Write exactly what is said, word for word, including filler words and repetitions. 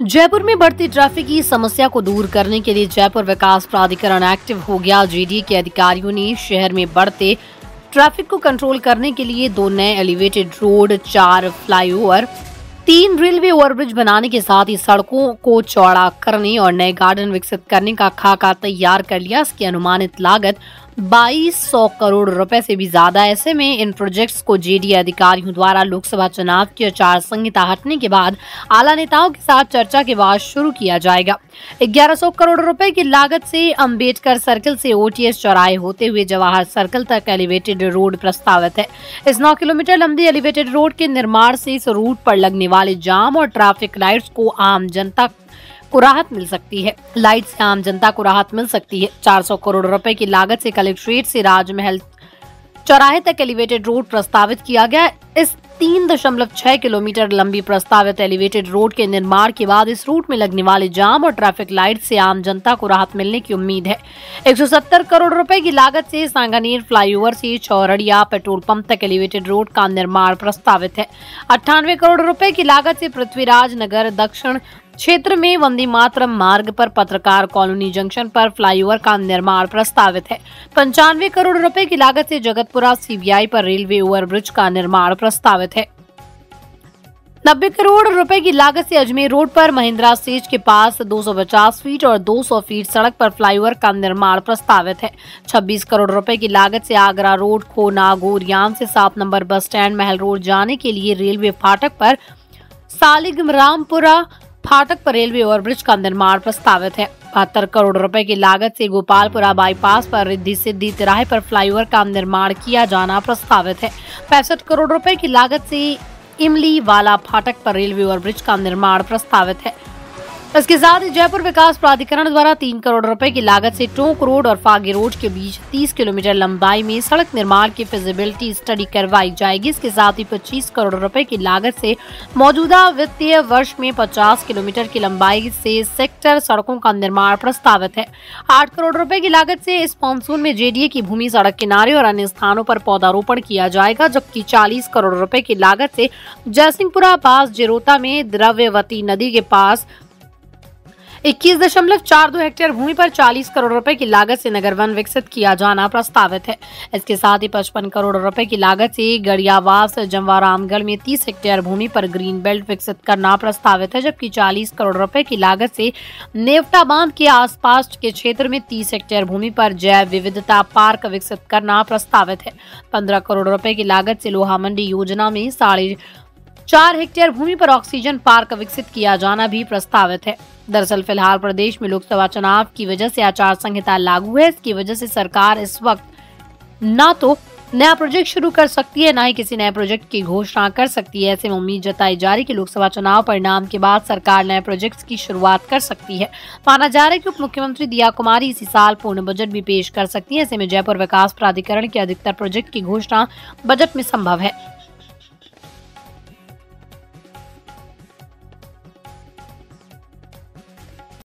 जयपुर में बढ़ती ट्रैफिक की समस्या को दूर करने के लिए जयपुर विकास प्राधिकरण एक्टिव हो गया। जेडीए के अधिकारियों ने शहर में बढ़ते ट्रैफिक को कंट्रोल करने के लिए दो नए एलिवेटेड रोड, चार फ्लाईओवर, तीन रेलवे ओवरब्रिज बनाने के साथ ही सड़कों को चौड़ा करने और नए गार्डन विकसित करने का खाका तैयार कर लिया। इसकी अनुमानित लागत बाईस सौ करोड़ रुपए से भी ज्यादा। ऐसे में इन प्रोजेक्ट्स को जेडीए अधिकारियों द्वारा लोकसभा चुनाव की आचार संहिता हटने के बाद आला नेताओं के साथ चर्चा के बाद शुरू किया जाएगा। ग्यारह सौ करोड़ रुपए की लागत से अंबेडकर सर्किल से ओटीएस चौराहे होते हुए जवाहर सर्किल तक एलिवेटेड रोड प्रस्तावित है। इस नौ किलोमीटर लंबी एलिवेटेड रोड के निर्माण से इस रूट पर लगने वाले जाम और ट्रैफिक लाइट्स को आम जनता को राहत मिल सकती है लाइट से आम जनता को राहत मिल सकती है। चार सौ करोड़ रुपए की लागत से कलेक्ट्रेट से राजमहल चौराहे तक एलिवेटेड रोड प्रस्तावित किया गया। इस तीन दशमलव छह किलोमीटर लंबी प्रस्तावित एलिवेटेड रोड के निर्माण के बाद इस रूट में लगने वाले जाम और ट्रैफिक लाइट से आम जनता को राहत मिलने की उम्मीद है। एक सौ सत्तर करोड़ रुपए की लागत से सांगानेर फ्लाईओवर से चौरड़िया पेट्रोल पंप तक एलिवेटेड रोड का निर्माण प्रस्तावित है। अट्ठानवे करोड़ रुपए की लागत से पृथ्वीराज नगर दक्षिण क्षेत्र में वंदे मातरम मार्ग पर पत्रकार कॉलोनी जंक्शन पर फ्लाईओवर का निर्माण प्रस्तावित है। पंचानवे करोड़ रुपए की लागत से जगतपुरा सीबीआई पर रेलवे ओवरब्रिज का निर्माण प्रस्तावित है। नब्बे करोड़ रुपए की लागत से अजमेर रोड पर महिंद्रा स्टेज के पास दो सौ पचास फीट और दो सौ फीट सड़क पर फ्लाईओवर का निर्माण प्रस्तावित है। छब्बीस करोड़ रुपए की लागत से आगरा रोड खोना गोरियाम से सात नंबर बस स्टैंड महल रोड जाने के लिए रेलवे फाटक पर सालिग्रामपुरा फाटक पर रेलवे ओवरब्रिज का निर्माण प्रस्तावित है। बहत्तर करोड़ रुपए की लागत से गोपालपुरा बाईपास पर रिद्धि सिद्धि तिराहे पर फ्लाईओवर का निर्माण किया जाना प्रस्तावित है। पैंसठ करोड़ रुपए की लागत से इमली वाला फाटक पर रेलवे ओवरब्रिज का निर्माण प्रस्तावित है। इसके साथ ही जयपुर विकास प्राधिकरण द्वारा तीन करोड़ रुपए की लागत से टोंक रोड और फागी रोड के बीच तीस किलोमीटर लंबाई में सड़क निर्माण की फिजिबिलिटी स्टडी करवाई जाएगी। इसके साथ ही पच्चीस करोड़ रुपए की लागत से मौजूदा वित्तीय वर्ष में पचास किलोमीटर की लंबाई से सेक्टर सड़कों का निर्माण प्रस्तावित है। आठ करोड़ रुपए की लागत से इस मानसून में जेडीए की भूमि सड़क किनारे और अन्य स्थानों पर पौधारोपण किया जाएगा, जबकि चालीस करोड़ रुपए की लागत से जयसिंहपुरा पास जिरोता में द्रव्यवती नदी के पास इक्कीस दशमलव चार दो हेक्टेयर भूमि पर चालीस करोड़ रुपए की लागत से नगर वन विकसित किया जाना प्रस्तावित है। इसके साथ ही पचपन करोड़ रुपए की लागत से गड़ियावास जमवारामगढ़ में तीस हेक्टेयर भूमि पर ग्रीन बेल्ट विकसित करना प्रस्तावित है, जबकि चालीस करोड़ रुपए की लागत से नेवटा बांध के आसपास के क्षेत्र में तीस हेक्टेयर भूमि पर जैव विविधता पार्क विकसित करना प्रस्तावित है। पंद्रह करोड़ रुपए की लागत से लोहा मंडी योजना में साढ़े चार हेक्टेयर भूमि पर ऑक्सीजन पार्क विकसित किया जाना भी प्रस्तावित है। दरअसल फिलहाल प्रदेश में लोकसभा चुनाव की वजह से आचार संहिता लागू है। इसकी वजह से सरकार इस वक्त ना तो नया प्रोजेक्ट शुरू कर सकती है, ना ही किसी नए प्रोजेक्ट की घोषणा कर सकती है। ऐसे में उम्मीद जताई जा रही कि लोकसभा चुनाव परिणाम के बाद सरकार नए प्रोजेक्ट्स की शुरुआत कर सकती है। माना जा रहा है कि उप मुख्यमंत्री दिया कुमारी इसी साल पूर्ण बजट भी पेश कर सकती है। ऐसे में जयपुर विकास प्राधिकरण के अधिकतर प्रोजेक्ट की घोषणा बजट में संभव है।